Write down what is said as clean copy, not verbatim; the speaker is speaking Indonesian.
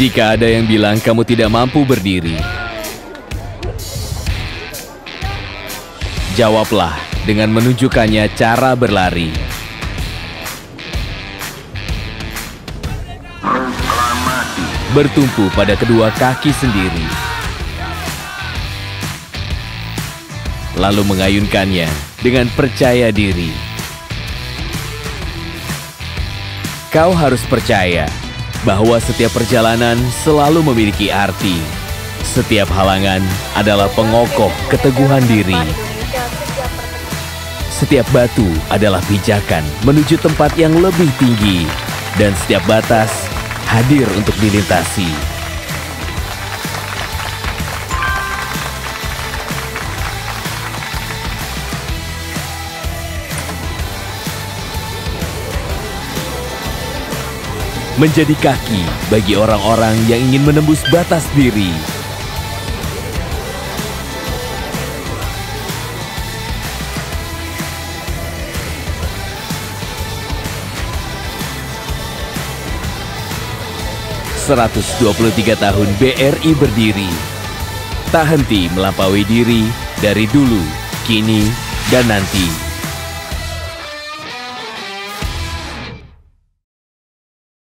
Jika ada yang bilang kamu tidak mampu berdiri, jawablah dengan menunjukkannya cara berlari. Bertumpu pada kedua kaki sendiri, lalu mengayunkannya dengan percaya diri. Kau harus percaya bahwa setiap perjalanan selalu memiliki arti. Setiap halangan adalah pengokoh keteguhan diri. Setiap batu adalah pijakan menuju tempat yang lebih tinggi. Dan setiap batas hadir untuk dilintasi. Menjadi kaki bagi orang-orang yang ingin menembus batas diri. "123 tahun BRI berdiri, tak henti melampaui diri dari dulu, kini, dan nanti."